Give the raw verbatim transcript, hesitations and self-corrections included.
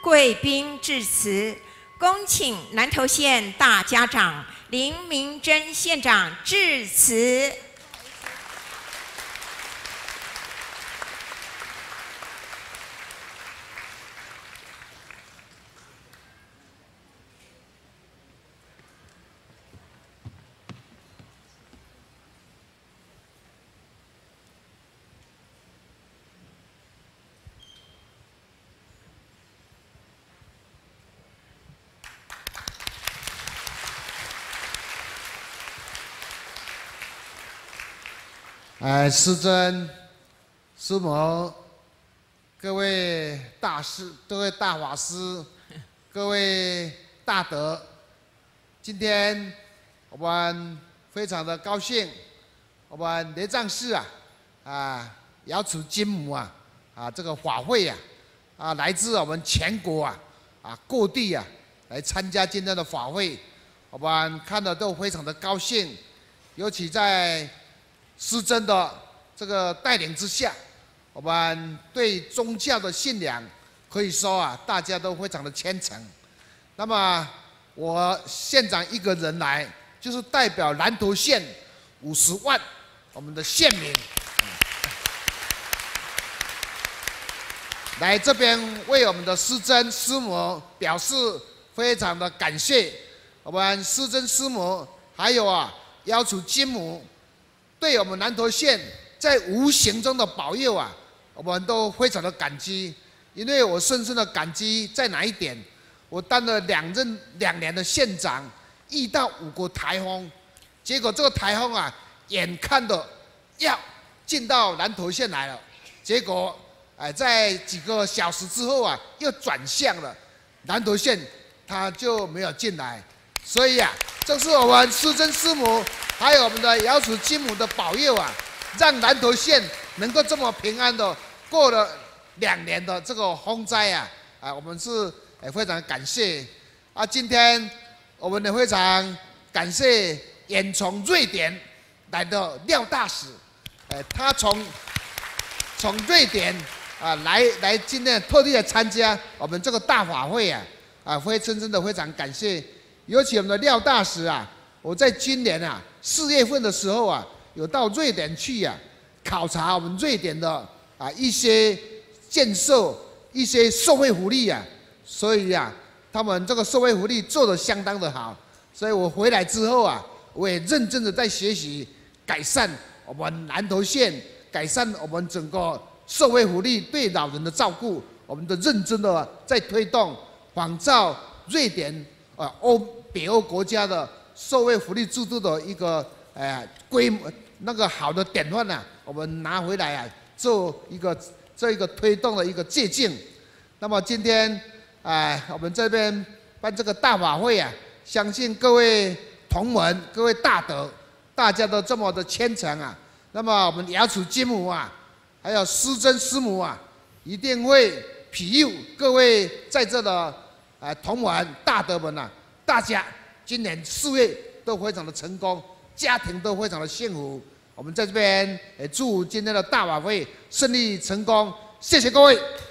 贵宾致辞，恭请南投县大家长林明珍县长致辞。 哎，师尊、师母、各位大师、各位大法师、各位大德，今天我们非常的高兴，我们雷藏寺啊，啊，瑶池金母啊，啊，这个法会啊，啊，来自我们全国啊，啊，各地啊，来参加今天的法会，我们看的都非常的高兴，尤其在 师尊的这个带领之下，我们对宗教的信仰可以说啊，大家都非常的虔诚。那么我县长一个人来，就是代表南投县五十万我们的县民，来这边为我们的师尊师母表示非常的感谢。我们师尊师母还有啊瑶池金母， 对我们南投县在无形中的保佑啊，我们都非常的感激。因为我深深的感激在哪一点？我当了两任两年的县长，遇到五个台风，结果这个台风啊，眼看的要进到南投县来了，结果哎，在几个小时之后啊，又转向了，南投县它就没有进来。所以啊，这是我们师尊师母 还有我们的瑶池金母的保佑啊，让南投县能够这么平安的过了两年的这个风灾啊，啊，我们是也非常感谢啊。今天我们也非常感谢远从瑞典来的廖大使，呃，他从从瑞典啊来来今天特地来参加我们这个大法会啊，啊，非真正的非常感谢，尤其我们的廖大使啊，我在今年啊 四月份的时候啊，有到瑞典去啊，考察我们瑞典的啊一些建设、一些社会福利啊，所以啊，他们这个社会福利做得相当的好，所以我回来之后啊，我也认真的在学习改善我们南投县，改善我们整个社会福利对老人的照顾，我们的认真的在推动，仿照瑞典啊欧北欧国家的 社会福利制度的一个呃规模那个好的典范呐、啊，我们拿回来啊，做一个这一个推动的一个借鉴。那么今天啊、呃，我们这边办这个大法会啊，相信各位同门、各位大德，大家都这么的虔诚啊。那么我们瑶池金母啊，还有师尊师母啊，一定会庇佑各位在这的啊、呃、同门大德们呐、啊，大家 今年事业都非常的成功，家庭都非常的幸福。我们在这边也祝今天的大法会顺利成功，谢谢各位。